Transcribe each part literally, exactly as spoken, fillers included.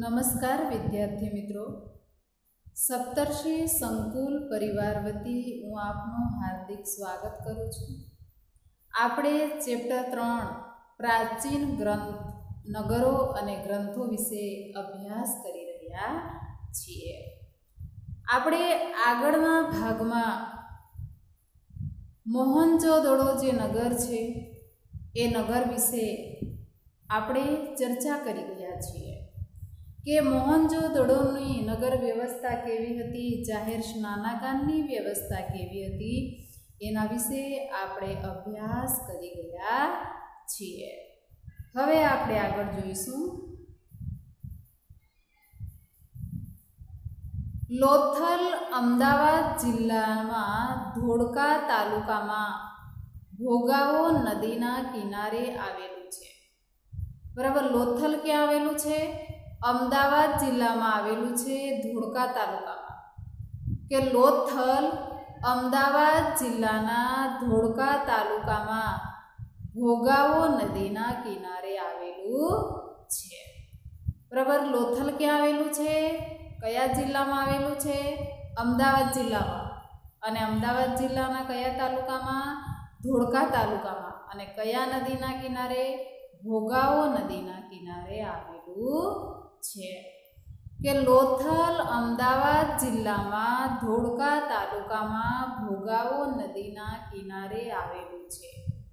નમસ્કાર વિદ્યાર્થી મિત્રો, સપ્તર્ષિ સંકુલ પરિવાર વતી હું આપનું હાર્દિક સ્વાગત કરું છું। આપણે ચેપ્ટર ત્રણ પ્રાચીન ગ્રંથ નગરો અને ગ્રંથો વિશે અભ્યાસ કરી રહ્યા છીએ। આપણે આગળના ભાગમાં મોહનજોદડો જે નગર છે એ નગર વિશે આપણે ચર્ચા કરી રહ્યા છીએ કે મોહનજોદડોની નગર વ્યવસ્થા કેવી હતી, જાહેર સ્નાનાગારની વ્યવસ્થા કેવી હતી, એના વિશે આપણે અભ્યાસ કરી ગયા છીએ। હવે આપણે આગળ જોઈશું। લોથલ અમદાવાદ જિલ્લામાં ધોળકા તાલુકામાં ભોગાવો નદીના કિનારે આવેલું છે। બરાબર, લોથલ ક્યાં આવેલું છે? અમદાવાદ જિલ્લામાં આવેલું છે, ધોળકા તાલુકામાં। કે લોથલ અમદાવાદ જિલ્લાના ધોળકા તાલુકામાં ભોગાવો નદીના કિનારે આવેલું છે। બરાબર, લોથલ ક્યાં આવેલું છે? કયા જિલ્લામાં આવેલું છે? અમદાવાદ જિલ્લામાં। અને અમદાવાદ જિલ્લાના કયા તાલુકામાં? ધોળકા તાલુકામાં। અને કયા નદીના કિનારે? ભોગાવો નદીના કિનારે આવેલું છે। કે લોથલ અમદાવાદ જિલ્લામાં ધોળકા તાલુકામાં ભોગાવો નદીના કિનારે આવેલું છે।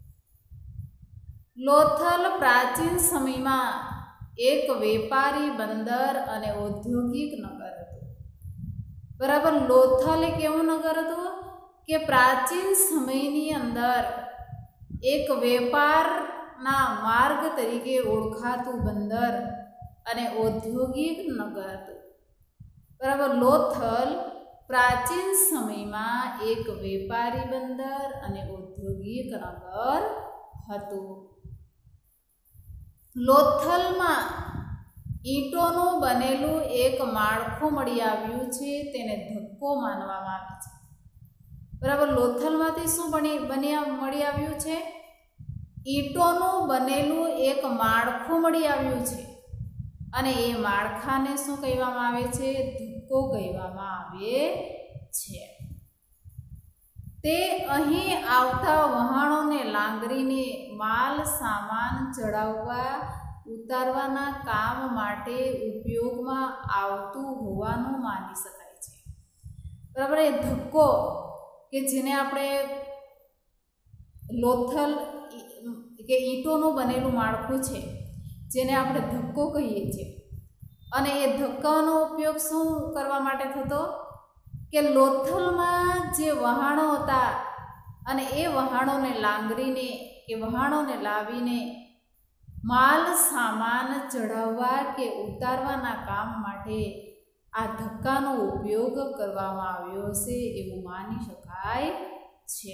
લોથલ પ્રાચીન સમયમાં એક વેપારી બંદર અને ઔદ્યોગિક નગર હતું। બરાબર, લોથલ એક એવું નગર હતું કે પ્રાચીન સમયની અંદર એક વેપારના માર્ગ તરીકે ઓળખાતું બંદર અને ઔદ્યોગિક નગર હતું। બરાબર, લોથલ પ્રાચીન સમયમાં એક વેપારી બંદર અને ઔદ્યોગિક નગર હતું। લોથલમાં ઈંટોનું બનેલું એક માળખું મળી આવ્યું છે, તેને ધક્કો માનવામાં આવે છે। બરાબર, લોથલમાંથી શું બની બન્યા મળી આવ્યું છે? ઈંટોનું બનેલું એક માળખું મળી આવ્યું છે, અને એ માળખાને શું કહેવામાં આવે છે? ધક્કો કહેવામાં આવે છે। તે અહીં આવતા વહાણોને લાંગરીને માલ સામાન ચડાવવા ઉતારવાના કામ માટે ઉપયોગમાં આવતું હોવાનું માની શકાય છે। બરાબર, એ ધક્કો કે જેને આપણે લોથલ કે ઈંટોનું બનેલું માળખું છે, જેને આપણે ધક્કો કહીએ છીએ, અને એ ધક્કાનો ઉપયોગ શું કરવા માટે થતો? કે લોથલમાં જે વહાણો હતા અને એ વહાણોને લાંગરીને કે વહાણોને લાવીને માલ સામાન ચઢાવવા કે ઉતારવાના કામ માટે આ ધક્કાનો ઉપયોગ કરવામાં આવ્યો હશે એવું માની શકાય છે।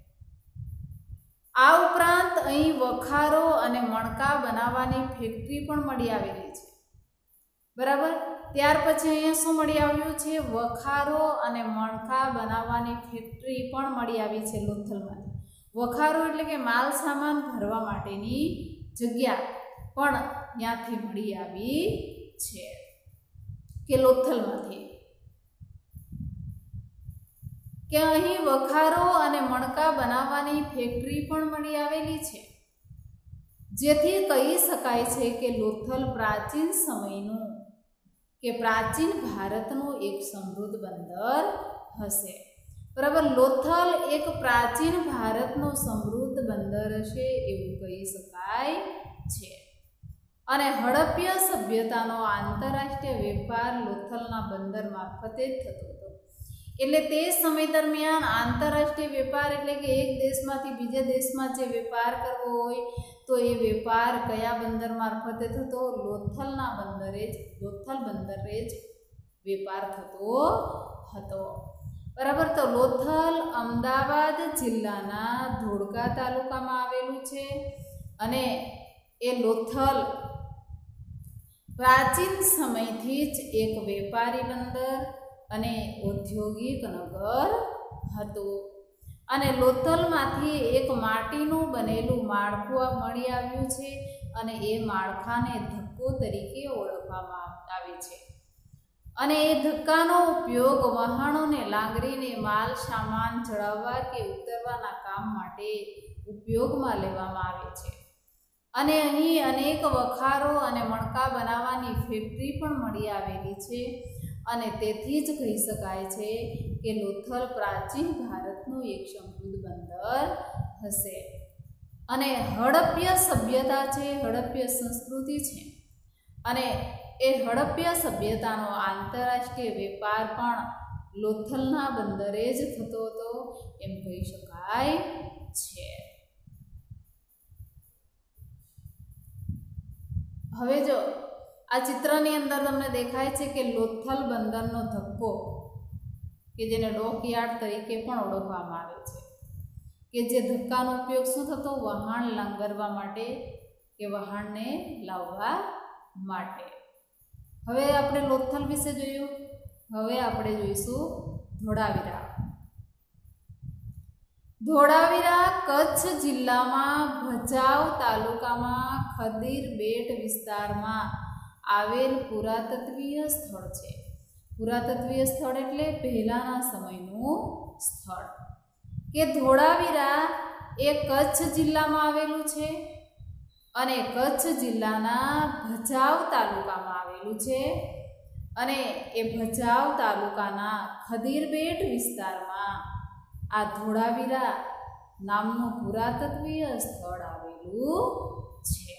આ ઉપરાંત અહીં વખારો અને મણકા બનાવવાની ફેક્ટરી પણ મળી આવેલી છે। બરાબર, ત્યાર પછી અહીંયા શું મળી આવ્યું છે? વખારો અને મણકા બનાવવાની ફેક્ટરી પણ મળી આવી છે લોથલમાંથી। વખારો એટલે કે માલ સામાન ભરવા માટેની જગ્યા પણ ત્યાંથી મળી આવી છે કે લોથલમાંથી। કે અહીં વખારો અને મણકા બનાવવાની ફેક્ટરી પણ મળી આવેલી છે, જેથી કહી શકાય છે કે લોથલ પ્રાચીન સમયનું કે પ્રાચીન ભારતનું એક સમૃદ્ધ બંદર હશે। બરાબર, લોથલ એક પ્રાચીન ભારતનું સમૃદ્ધ બંદર હશે એવું કહી શકાય છે। અને હડપ્ય સભ્યતાનો આંતરરાષ્ટ્રીય વેપાર લોથલના બંદર મારફતે જ થતો હતો। એટલે તે સમય દરમિયાન આંતરરાષ્ટ્રીય વેપાર એટલે કે એક દેશમાંથી બીજા દેશમાં જે વેપાર કરવો હોય તો એ વેપાર કયા બંદર મારફતે થતો? લોથલના બંદરે જ લોથલ બંદરે જ વેપાર થતો હતો। બરાબર, તો લોથલ અમદાવાદ જિલ્લાના ધોળકા તાલુકામાં આવેલું છે, અને એ લોથલ પ્રાચીન સમયથી જ એક વેપારી બંદર અને ઔદ્યોગિક નગર હતું। અને લોથલમાંથી એક માટીનું બનેલું માળખું મળી આવ્યું છે, અને એ માળખાને ધક્કો તરીકે ઓળખવામાં આવે છે અને એ ધક્કાનો ઉપયોગ વહાણોને લાંગરીને માલ સામાન ચડાવવા કે ઉતરવાના કામ માટે ઉપયોગમાં લેવામાં આવે છે અને અહીં અનેક વખારો અને મણકા બનાવવાની ફેક્ટરી પણ મળી આવેલી છે અને તેથી જ કહી શકાય છે કે લોથલ પ્રાચીન ભારતનું એક સમૃદ્ધ બંદર હશે. અને હડપ્ય સભ્યતા છે, હડપ્ય સંસ્કૃતિ છે અને એ હડપ્ય સભ્યતાનો આંતરરાષ્ટ્રીય વેપાર પણ લોથલના બંદરે જ થતો હતો એમ કહી શકાય છે. હવે જો આ ચિત્રની અંદર તમને દેખાય છે કે લોથલ બંદરનો ધક્કો કે જેને ડોકયાર્ડ તરીકે પણ ઓળખવામાં આવે છે કે જે ધક્કાનો ઉપયોગ શું થતો? વહાણ લાંગરવા માટે કે વહાણને લાવવા માટે. હવે આપણે લોથલ વિશે જોયું. હવે આપણે જોઈશું ધોળાવીરા. ધોળાવીરા કચ્છ જિલ્લામાં ભચાઉ તાલુકામાં ખદીર બેટ વિસ્તારમાં આવેલ પુરાતત્વીય સ્થળ છે. પુરાતત્વીય સ્થળ એટલે પહેલાંના સમયનું સ્થળ. કે ધોળાવીરા એ કચ્છ જિલ્લામાં આવેલું છે અને કચ્છ જિલ્લાના ભચાઉ તાલુકામાં આવેલું છે અને એ ભચાઉ તાલુકાના ખદીરબેટ વિસ્તારમાં આ ધોળાવીરા નામનું પુરાતત્વીય સ્થળ આવેલું છે.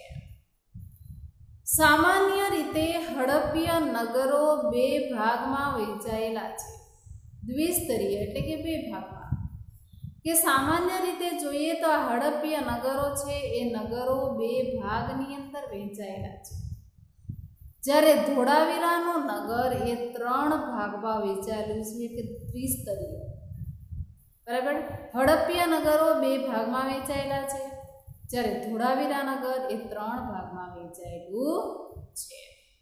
સામાન્ય રીતે હડપ્ય નગરો બે ભાગમાં વહેંચાયેલા છે. દ્વિસ્તરીય એટલે કે બે ભાગમાં. કે સામાન્ય રીતે જોઈએ તો આ હડપ્ય નગરો છે એ નગરો બે ભાગની અંદર વહેંચાયેલા છે. જ્યારે ધોળાવીરાનું નગર એ ત્રણ ભાગમાં વહેંચાયેલું છે કે ત્રિસ્તરીય. બરાબર. હડપ્ય નગરો બે ભાગમાં વહેંચાયેલા છે જ્યારે ધોળાવીરા નગર એ ત્રણ ભાગમાં વહેંચાયેલું છે.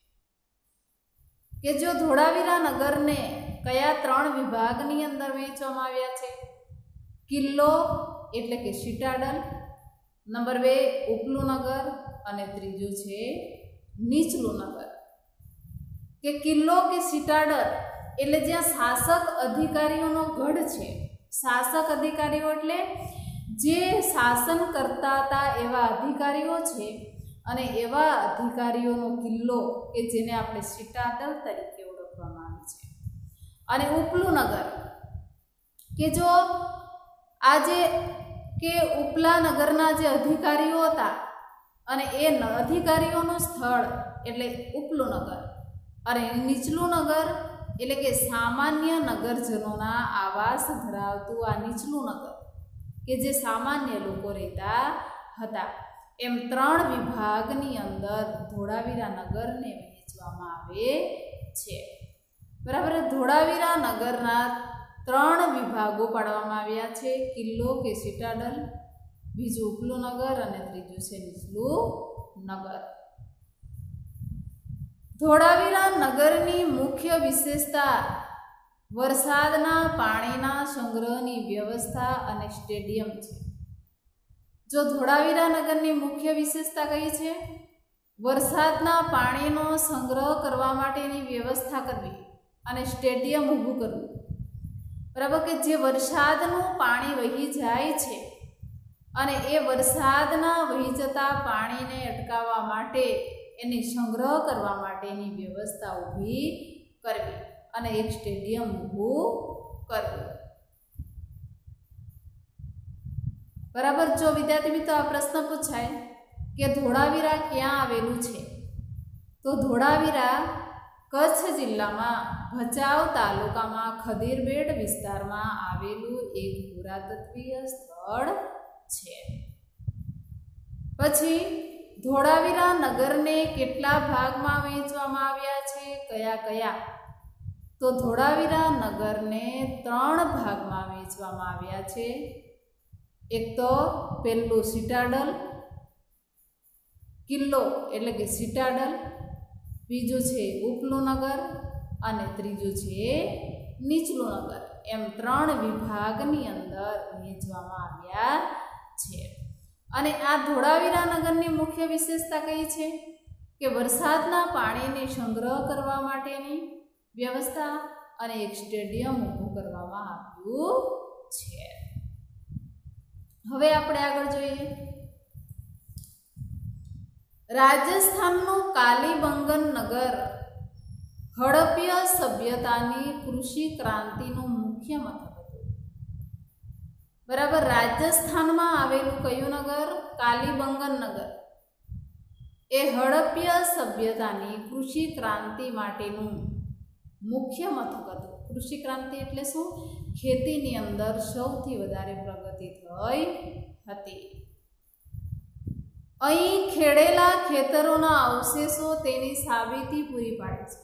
કે જો ધોળાવીરા નગરને કયા ત્રણ વિભાગની અંદર વહેંચવામાં આવ્યા છે? કિલ્લો એટલે કે સિટાડલ, નંબર બે ઉપલું નગર અને ત્રીજું છે નીચલું નગર. કે કિલ્લો કે સિટાડલ એટલે જ્યાં શાસક અધિકારીઓનો ગઢ છે. શાસક અધિકારીઓ એટલે જે શાસન કરતા હતા એવા અધિકારીઓ છે અને એવા અધિકારીઓનો કિલ્લો કે જેને આપણે સિટાડલ તરીકે ઓળખવામાં આવે છે. અને ઉપલું નગર કે જો આજે કે ઉપલા નગરના જે અધિકારીઓ હતા અને એ અધિકારીઓનું સ્થળ એટલે ઉપલું નગર અને નીચલું નગર એટલે કે સામાન્ય નગરજનોના આવાસ ધરાવતું આ નીચલું નગર કે જે સામાન્ય લોકો રહેતા હતા. એમ ત્રણ વિભાગની અંદર ધોળાવીરા નગરને વહેંચવામાં આવે છે. બરાબર. ધોળાવીરા નગરના ત્રણ વિભાગો પાડવામાં આવ્યા છે. કિલ્લો કે સિટાડલ, બીજું ઉપલું નગર અને ત્રીજું છે નીચલું નગર. ધોળાવીરા નગરની મુખ્ય વિશેષતા વરસાદના પાણીના સંગ્રહની વ્યવસ્થા અને સ્ટેડિયમ છે. જો ધોળાવીરા નગરની મુખ્ય વિશેષતા કઈ છે? વરસાદના પાણીનો સંગ્રહ કરવા માટેની વ્યવસ્થા કરવી અને સ્ટેડિયમ ઊભું કરવું. બરાબર. કે જે વરસાદનું પાણી વહી જાય છે અને એ વરસાદના વહી જતા પાણીને અટકાવવા માટે એની સંગ્રહ કરવા માટેની વ્યવસ્થા ઊભી કરવી અને એક સ્ટેડિયમ ઊભું કરવું. બરાબર. જો વિદ્યાર્થી મિત્રો આ પ્રશ્ન પૂછાય કે ધોળાવીરા ક્યાં આવેલું છે, તો ધોળાવીરા કચ્છ જિલ્લામાં ભચાઉ તાલુકામાં ખદીરબેટ વિસ્તારમાં આવેલું એક પુરાતત્વીય સ્થળ છે. પછી ધોળાવીરા નગરને કેટલા ભાગમાં વહેંચવામાં આવ્યા છે? કયા કયા? તો ધોળાવીરા નગરને ત્રણ ભાગમાં વહેંચવામાં આવ્યા છે. એક તો પહેલું સિટાડલ કિલ્લો એટલે કે સિટાડલ, બીજું છે ઉપલું નગર અને ત્રીજું છે નીચલું નગર. એમ ત્રણ વિભાગની અંદર વહેંચવામાં આવ્યા છે. અને આ ધોળાવીરા નગરની મુખ્ય વિશેષતા કઈ છે કે વરસાદના પાણીને સંગ્રહ કરવા માટેની વ્યવસ્થા અને એક સ્ટેડિયમ ઊભું કરવામાં આવ્યું છે। હવે આપણે આગળ જોઈએ, રાજસ્થાનનું કાલીબંગન નગર હડપ્ય સભ્યતાની કૃષિ ક્રાંતિનું મુખ્ય મથક હતું। બરાબર, રાજસ્થાનમાં આવેલું કયું નગર? કાલીબંગન નગર એ હડપ્ય સભ્યતાની કૃષિ ક્રાંતિ માટેનું મુખ્ય મથક હતું। કૃષિ ક્રાંતિ એટલે શું? ખેતીની અંદર સૌથી વધારે પ્રગતિ થઈ હતી। અહીં ખેડેલા ખેતરોના અવશેષો તેની સાબિતી પૂરી પાડે છે।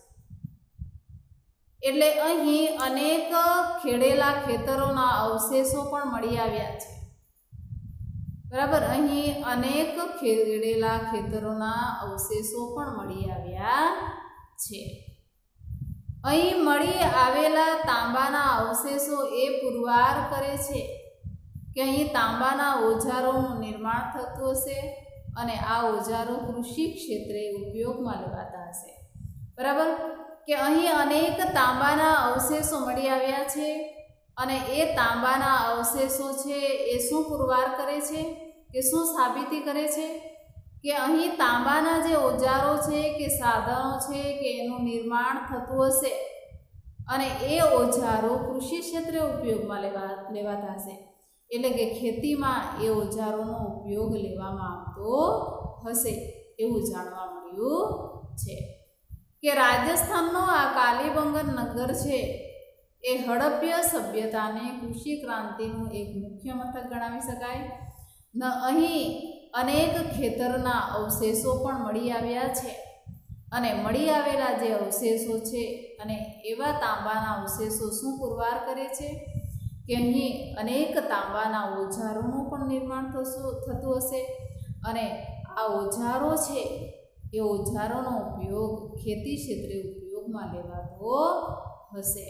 એટલે અહીં અનેક ખેડેલા ખેતરોના અવશેષો પણ મળી આવ્યા છે। બરાબર, અહીં અનેક ખેડેલા ખેતરોના અવશેષો પણ મળી આવ્યા છે। અહીં મળી આવેલા તાંબાના અવશેષો એ પુરવાર કરે છે કે અહીં તાંબાના ઓજારોનું નિર્માણ થતું હશે અને આ ઓજારો કૃષિ ક્ષેત્રે ઉપયોગમાં લેવાતા હશે। બરાબર, કે અહીં અનેક તાંબાના અવશેષો મળી આવ્યા છે અને એ તાંબાના અવશેષો છે એ શું પુરવાર કરે છે કે શું સાબિતી કરે છે કે અહીં તાંબાના જે ઓજારો છે કે સાધનો છે કે એનું નિર્માણ થતું હશે અને એ ઓજારો કૃષિ ક્ષેત્રે ઉપયોગમાં લેવા લેવાતા હશે। એટલે કે ખેતીમાં એ ઓજારોનો ઉપયોગ લેવામાં આવતો હશે એવું જાણવા મળ્યું છે કે રાજસ્થાનનો આ કાલીબંગન નગર છે એ હડપ્ય સભ્યતાને કૃષિ ક્રાંતિનું એક મુખ્ય મથક ગણાવી શકાય। ન અહીં અનેક ખેતરના અવશેષો પણ મળી આવ્યા છે અને મળી આવેલા જે અવશેષો છે અને એવા તાંબાના અવશેષો શું પુરવાર કરે છે કે અહીં અનેક તાંબાના ઓજારોનું પણ નિર્માણ થતું થતું હશે અને આ ઓજારો છે એ ઓજારોનો ઉપયોગ ખેતી ક્ષેત્રે ઉપયોગમાં લેવાતો હશે।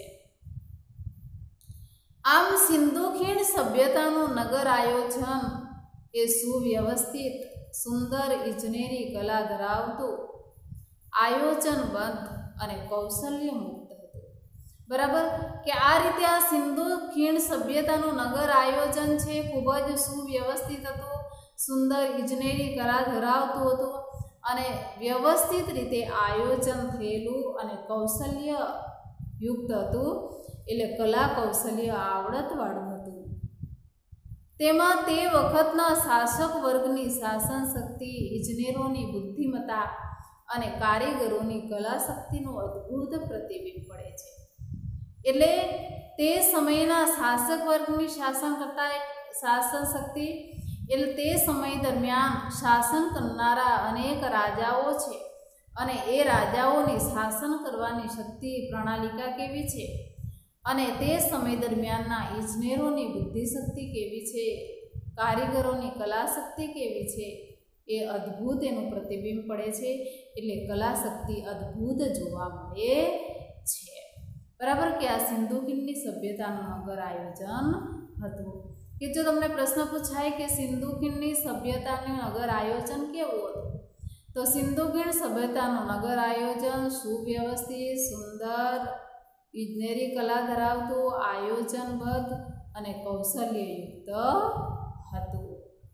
આમ સિંધુ ખીણ સભ્યતાનું નગર આયોજન એ સુવ્યવસ્થિત, સુંદર ઇજનેરી કલા ધરાવતું, આયોજનબદ્ધ અને કૌશલ્ય મુક્ત હતું। બરાબર, કે આ રીતે આ સિંધુ ખીણ સભ્યતાનું નગર આયોજન છે ખૂબ જ સુવ્યવસ્થિત હતું, સુંદર ઇજનેરી કલા ધરાવતું હતું અને વ્યવસ્થિત રીતે આયોજન થયેલું અને કૌશલ્ય યુક્ત હતું। એટલે કલા કૌશલ્ય આવડતવાળું હતું। તેમાં તે વખતના શાસક વર્ગની શાસન શક્તિ, ઇજનેરોની બુદ્ધિમત્તા અને કારીગરોની કલા શક્તિનું અદ્ભુત પ્રતિબિંબ પડે છે। એટલે તે સમયના શાસક વર્ગની શાસન કરતા શાસન શક્તિ એટલે તે સમય દરમિયાન શાસન કરનારા અનેક રાજાઓ છે અને એ રાજાઓની શાસન કરવાની શક્તિ પ્રણાલિકા કેવી છે અને તે સમય દરમિયાનના ઇજનેરોની બુદ્ધિશક્તિ કેવી છે, કારીગરોની કલા શક્તિ કેવી છે એ અદ્ભુત એનું પ્રતિબિંબ પડે છે। એટલે કલા શક્તિ અદ્ભુત જોવા મળે છે। બરાબર, કે આ સિંધુ ખીણની સભ્યતાનું નગર આયોજન હતું। કે જો તમને પ્રશ્ન પૂછાય કે સિંધુ ખીણની સભ્યતાનું નગર આયોજન કેવું હતું, તો સિંધુ ખીણ સભ્યતાનું નગર આયોજન સુવ્યવસ્થિત, સુંદર, ઇજનેરી કલા ધરાવતું, આયોજનબદ્ધ અને કૌશલ્યયુક્ત હતું।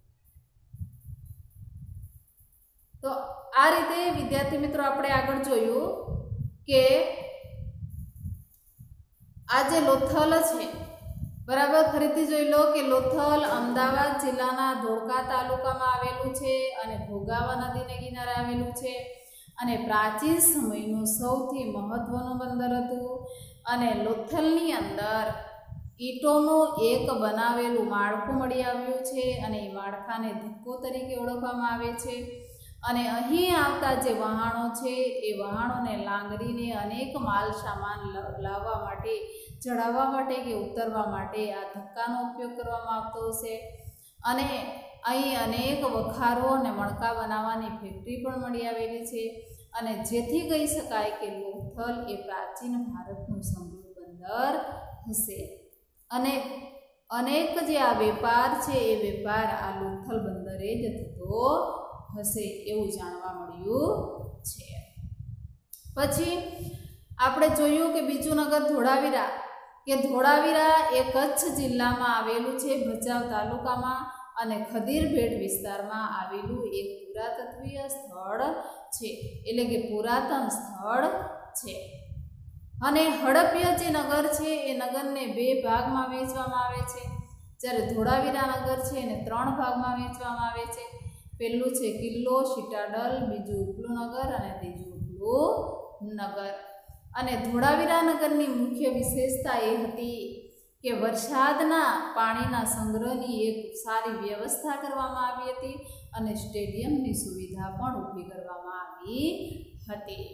તો આ રીતે વિદ્યાર્થી મિત્રો આપણે આગળ જોયું કે આ જે લોથલ છે, બરાબર, ફરીથી જોઈ લો કે લોથલ અમદાવાદ જિલ્લાના ધોળકા તાલુકામાં આવેલું છે અને ભોગાવા નદીને કિનારે આવેલું છે અને પ્રાચીન સમયનું સૌથી મહત્વનું બંદર હતું અને લોથલની અંદર ઈંટોનું એક બનાવેલું માળખું મળી આવ્યું છે અને એ માળખાને ધક્કો તરીકે ઓળખવામાં આવે છે અને અહીં આવતા જે વહાણો છે એ વહાણોને લાંગરીને અનેક માલ સામાન લાવવા માટે, ચડાવવા માટે કે ઉતરવા માટે આ ધક્કાનો ઉપયોગ કરવામાં આવતો હશે અને અહીં અનેક વખારો અને મણકા બનાવવાની ફેક્ટરી પણ મળી આવેલી છે અને જેથી કહી શકાય કે લોથલ એ પ્રાચીન ભારતનું સમૃદ્ધ બંદર હશે અને અનેક જે આ વેપાર છે એ વેપાર આ લોથલ બંદરે અંતરે જ થતો હશે એવું જાણવા મળ્યું છે. પછી આપણે જોયું કે બીજું નગર ધોળાવીરા કે ધોળાવીરા એ કચ્છ જિલ્લામાં આવેલું છે, ભચાઉ તાલુકામાં અને ખદીરભેટ વિસ્તારમાં આવેલું એક પુરાતત્વીય સ્થળ છે, એટલે કે પુરાતન સ્થળ છે. અને હડપ્ય જે નગર છે એ નગરને બે ભાગમાં વહેંચવામાં આવે છે, જ્યારે ધોળાવીરા નગર છે એને ત્રણ ભાગમાં વહેંચવામાં આવે છે. પહેલું છે કિલ્લો સિટાડલ, બીજું ઉપલું નગર અને ત્રીજું ઉપલું નગર. અને ધોળાવીરા નગરની મુખ્ય વિશેષતા એ હતી કે વરસાદના પાણીના સંગ્રહની એક સારી વ્યવસ્થા કરવામાં આવી હતી અને સ્ટેડિયમની સુવિધા પણ ઊભી કરવામાં આવી હતી.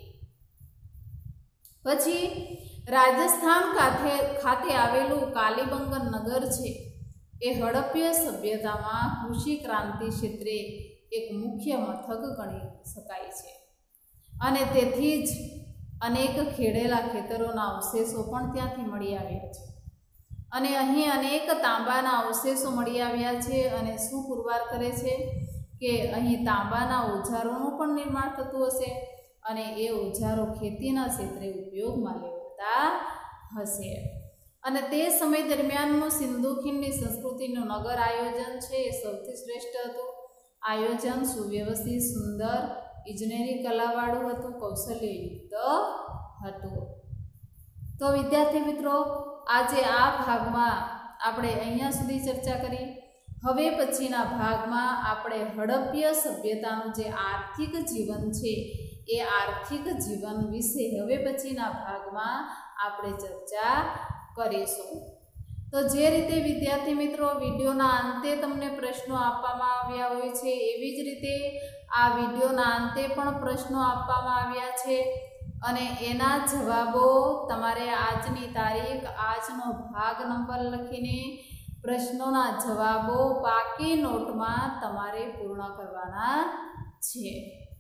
પછી રાજસ્થાન ખાતે ખાતે આવેલું કાલીબંગન નગર છે એ હડપ્ય સભ્યતામાં કૃષિ ક્રાંતિ ક્ષેત્રે એક મુખ્ય મથક ગણી શકાય છે અને તેથી જ અનેક ખેડેલા ખેતરોના અવશેષો પણ ત્યાંથી મળી આવ્યા છે. અને અહીં અનેક તાંબાના અવશેષો મળી આવ્યા છે અને શું પુરવાર કરે છે કે અહીં તાંબાના ઓજારોનું પણ નિર્માણ થતું હશે અને એ ઓજારો ખેતીના ક્ષેત્રે ઉપયોગમાં લેવાતા હશે. અને તે સમય દરમિયાનનું સિંધુ ખીણની સંસ્કૃતિનું નગર આયોજન છે એ સૌથી શ્રેષ્ઠ હતું. આયોજન સુવ્યવસ્થિત, સુંદર, ઇજનેરી કલાવાળું હતું, કૌશલ્યયુક્ત હતું. તો વિદ્યાર્થી મિત્રો, આજે આ ભાગમાં આપણે અહીંયા સુધી ચર્ચા કરી. હવે પછીના ભાગમાં આપણે હડપ્ય સભ્યતાનું જે આર્થિક જીવન છે એ આર્થિક જીવન વિશે હવે પછીના ભાગમાં આપણે ચર્ચા કરીશું. તો જે રીતે વિદ્યાર્થી મિત્રો વિડીયોના અંતે તમને પ્રશ્નો આપવામાં આવ્યા હોય છે એવી જ રીતે આ વિડીયોના અંતે પણ પ્રશ્નો આપવામાં આવ્યા છે અને એના જવાબો તમારે આજની તારીખ, આજનો ભાગ નંબર લખીને પ્રશ્નોના જવાબો પાકી નોટમાં તમારે પૂર્ણ કરવાના છે.